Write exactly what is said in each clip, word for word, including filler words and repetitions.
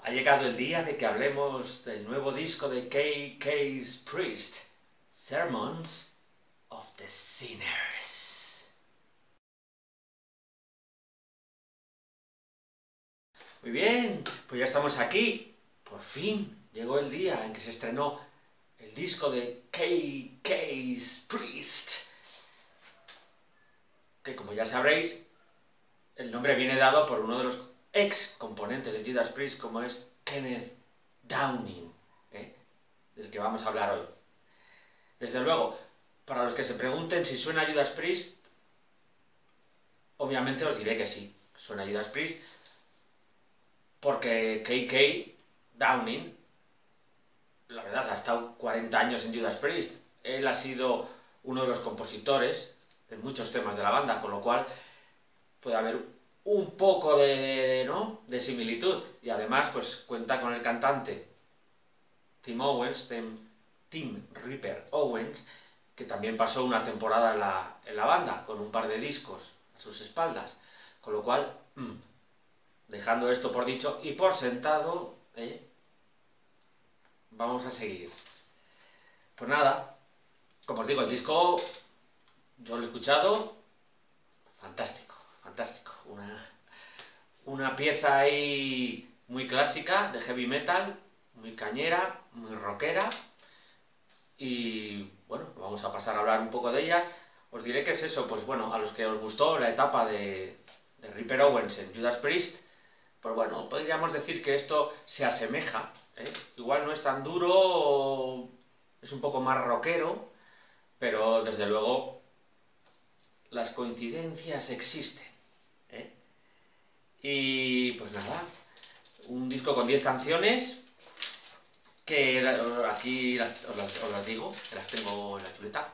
Ha llegado el día de que hablemos del nuevo disco de K K's Priest, Sermons of the Sinners. Muy bien, pues ya estamos aquí. Por fin llegó el día en que se estrenó el disco de K K's Priest, que como ya sabréis, el nombre viene dado por uno de los ex componentes de Judas Priest, como es Kenneth Downing, ¿eh? del que vamos a hablar hoy. Desde luego, para los que se pregunten si suena Judas Priest, obviamente os diré que sí, suena Judas Priest, porque K K Downing, la verdad, ha estado cuarenta años en Judas Priest. Él ha sido uno de los compositores de muchos temas de la banda, con lo cual puede haber un poco de, de, ¿no? de similitud. Y además, pues cuenta con el cantante Tim Owens, Tim, Tim Ripper Owens, que también pasó una temporada en la, en la banda, con un par de discos a sus espaldas. Con lo cual, mmm, dejando esto por dicho y por sentado, ¿eh? vamos a seguir. Pues nada, como os digo, el disco yo lo he escuchado, fantástico, fantástico. Una, una pieza ahí muy clásica de heavy metal, muy cañera, muy rockera. Y bueno, vamos a pasar a hablar un poco de ella. Os diré que es eso, pues bueno, a los que os gustó la etapa de, de Ripper Owens en Judas Priest, pues bueno, podríamos decir que esto se asemeja, ¿eh? Igual no es tan duro, es un poco más rockero, pero desde luego las coincidencias existen, ¿eh? Y pues nada, un disco con diez canciones, que aquí las, os, las, os las digo, que las tengo en la chuleta.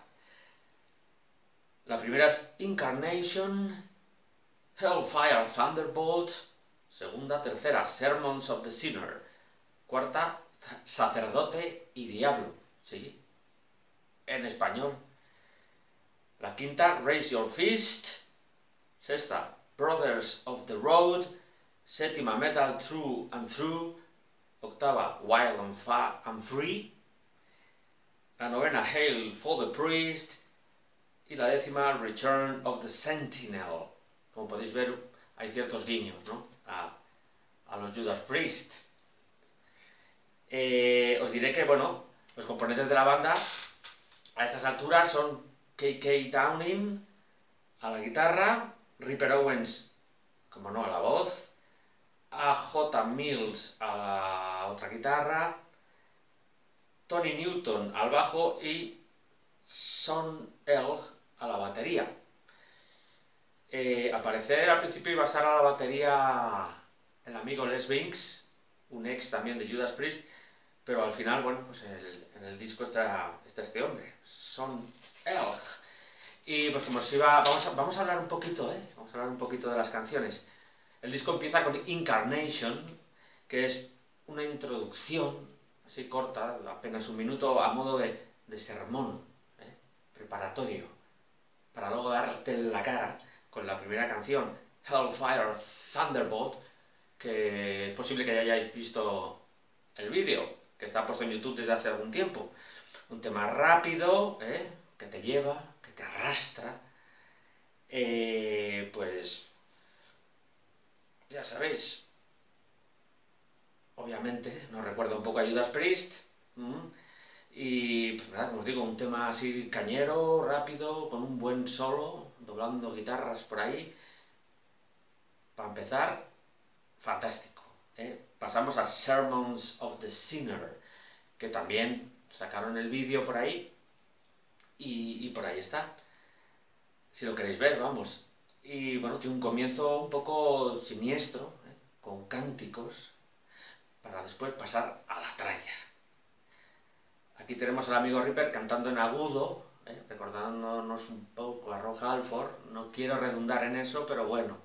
La primera es Incarnation, Hellfire Thunderbolt. Segunda, tercera, Sermons of the Sinner. Cuarta, Sacerdote y Diablo, ¿sí? En español. La quinta, Raise Your Fist. Sexta, Brothers of the Road. Séptima, Metal Through and Through. Octava, Wild and, Far and Free. La novena, Hail for the Priest. Y la décima, Return of the Sentinel. Como podéis ver, hay ciertos guiños, ¿no? a, a los Judas Priest. Eh, os diré que, bueno, los componentes de la banda a estas alturas son K K Downing a la guitarra, Ripper Owens, como no, a la voz, A J Mills a la otra guitarra, Tony Newton al bajo y Son Elg a la batería. Eh, al parecer al principio iba a estar a la batería el amigo Les Binks, un ex también de Judas Priest, pero al final, bueno, pues el, en el disco está, está este hombre, Son Elg. Y pues como se iba, vamos a, vamos a hablar un poquito, ¿eh? Vamos a hablar un poquito de las canciones. El disco empieza con Incarnation, que es una introducción, así corta, apenas un minuto, a modo de, de sermón, ¿eh? preparatorio, para luego darte en la cara con la primera canción, Hellfire Thunderbolt, que es posible que ya hayáis visto el vídeo, que está puesto en YouTube desde hace algún tiempo. Un tema rápido, ¿eh? que te lleva, que te arrastra, eh, pues ya sabéis, obviamente nos recuerda un poco a Judas Priest, ¿m? Y pues nada, como os digo, un tema así cañero, rápido, con un buen solo, doblando guitarras por ahí. Para empezar, fantástico, ¿eh? Pasamos a Sermons of the Sinner, que también sacaron el vídeo por ahí, y, y por ahí está, si lo queréis ver, vamos. Y bueno, tiene un comienzo un poco siniestro, ¿eh? con cánticos, para después pasar a la tralla. Aquí tenemos al amigo Ripper cantando en agudo, ¿eh? recordándonos un poco a Rob Halford. No quiero redundar en eso, pero bueno,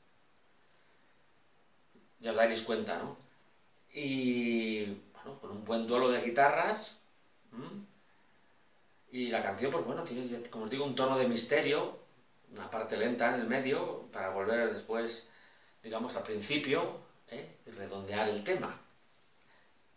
ya os daréis cuenta, ¿no? Y bueno, con un buen duelo de guitarras. ¿m? Y la canción, pues bueno, tiene, como os digo, un tono de misterio, una parte lenta en el medio, para volver después, digamos, al principio, ¿eh? y redondear el tema.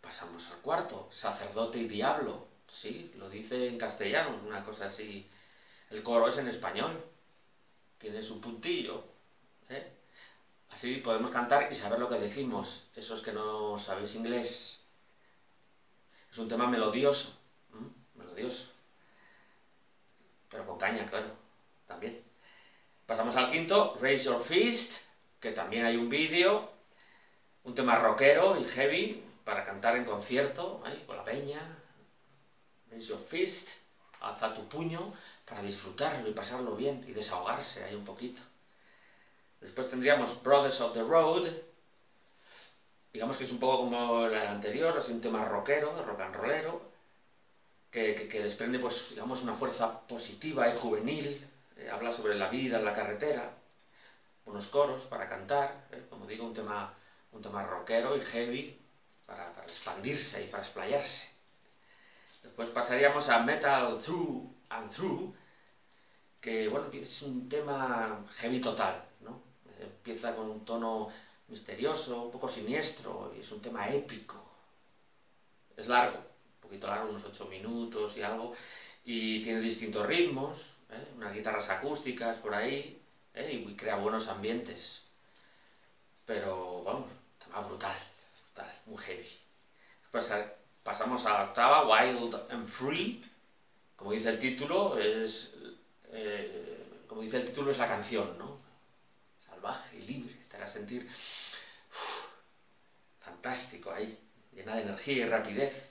pasamos al cuarto, sacerdote y diablo. Sí, lo dice en castellano, una cosa así. El coro es en español, tiene su puntillo, ¿eh? Así podemos cantar y saber lo que decimos. Esos que no sabéis inglés. Es un tema melodioso, ¿m? melodioso. Pero con caña, claro, también. Pasamos al quinto, Raise Your Fist, que también hay un vídeo, un tema rockero y heavy para cantar en concierto, ahí, con la peña. Raise Your Fist, alza tu puño para disfrutarlo y pasarlo bien y desahogarse ahí un poquito. Después tendríamos Brothers of the Road, digamos que es un poco como el anterior, es un tema rockero, rock and rollero, que, que, que desprende, pues, digamos, una fuerza positiva y juvenil, eh, habla sobre la vida en la carretera, unos coros para cantar, eh, como digo, un tema, un tema rockero y heavy para, para expandirse y para explayarse. Después pasaríamos a Metal Through and Through, que, bueno, es un tema heavy total, ¿no? Empieza con un tono misterioso, un poco siniestro, y es un tema épico. Es largo, un poquito largo, unos ocho minutos y algo, y tiene distintos ritmos, ¿eh? unas guitarras acústicas por ahí, ¿eh? y crea buenos ambientes. Pero, vamos, tema brutal, brutal, muy heavy. Pues pasamos a la octava, Wild and Free. Como dice el título, es, eh, como dice el título, es la canción, ¿no? Salvaje y libre, te hará sentir uf, fantástico ahí, llena de energía y rapidez.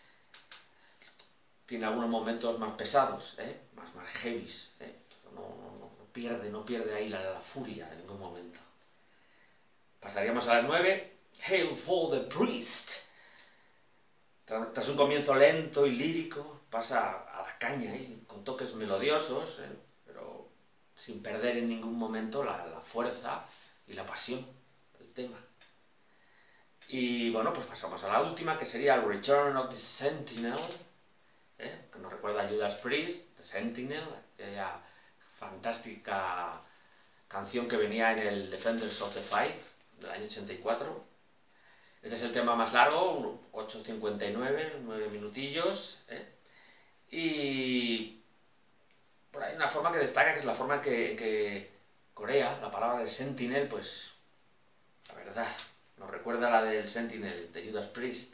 Tiene algunos momentos más pesados, ¿eh? más, más heavies, ¿eh? no, no, no, no pierde, no pierde ahí la, la furia en ningún momento. Pasaríamos a las nueve, Hail for the Priest. Tras un comienzo lento y lírico, pasa a la caña, ¿eh? con toques melodiosos, ¿eh? pero sin perder en ningún momento la, la fuerza y la pasión del tema. Y bueno, pues pasamos a la última, que sería el Return of the Sentinel, ¿eh? que nos recuerda a Judas Priest, The Sentinel, aquella fantástica canción que venía en el Defenders of the Fight del año ochenta y cuatro. Este es el tema más largo, ocho cincuenta y nueve, nueve minutillos, ¿eh? Y por ahí una forma que destaca, que es la forma en que, que Corea, la palabra de Sentinel, pues, la verdad, nos recuerda a la del Sentinel, de Judas Priest.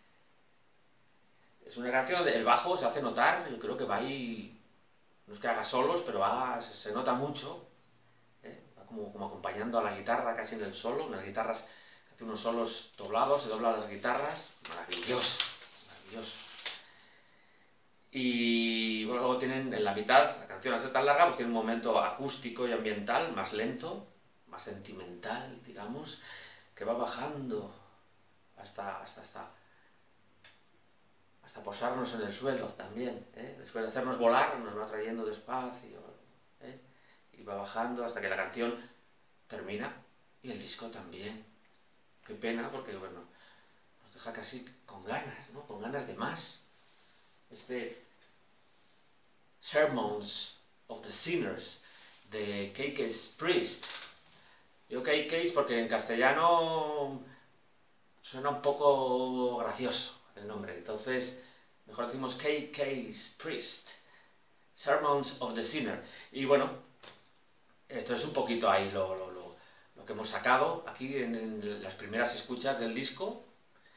Es una canción donde el bajo se hace notar, yo creo que va ahí, no es que haga solos, pero va, se, se nota mucho, ¿eh? va como, como acompañando a la guitarra casi en el solo, las guitarras hace unos solos doblados, se doblan las guitarras, maravilloso, maravilloso. Y bueno, luego tienen en la mitad, la canción al ser tan larga, pues tiene un momento acústico y ambiental, más lento, más sentimental, digamos, que va bajando hasta, hasta, hasta, hasta posarnos en el suelo también, ¿eh? Después de hacernos volar, nos va trayendo despacio, ¿eh? y va bajando hasta que la canción termina, y el disco también. Qué pena, porque bueno, nos deja casi con ganas, ¿no? Con ganas de más. Este Sermons of the Sinners de K K Priest. Yo K K porque en castellano suena un poco gracioso el nombre, entonces mejor decimos K K Priest. Sermons of the Sinner. Y bueno, esto es un poquito ahí lo, lo, lo lo que hemos sacado aquí en, en las primeras escuchas del disco.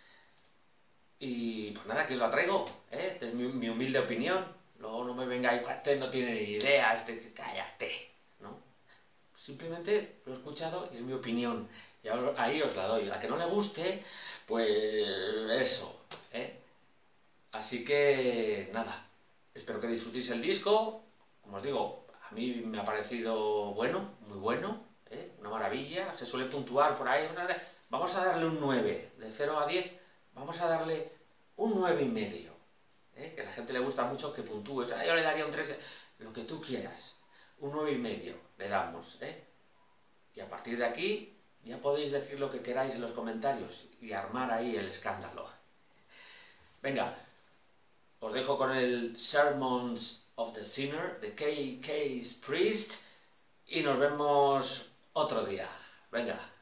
Y pues nada, que os la traigo, ¿eh? Es mi, mi humilde opinión. Luego no me vengáis, este no tiene ni idea, este, cállate, ¿no? Simplemente lo he escuchado y es mi opinión. Y ahí os la doy. A que no le guste, pues eso, ¿eh? Así que nada, espero que disfrutéis el disco. Como os digo, a mí me ha parecido bueno, muy bueno. ¿Eh? Una maravilla, se suele puntuar por ahí, vamos a darle un nueve, de cero a diez, vamos a darle un nueve y medio, ¿eh? que a la gente le gusta mucho que puntúes, ah, yo le daría un tres, lo que tú quieras, un nueve y medio le damos, ¿eh? y a partir de aquí ya podéis decir lo que queráis en los comentarios y armar ahí el escándalo. Venga, os dejo con el Sermons of the Sinner de K K Priest y nos vemos otro día. Venga.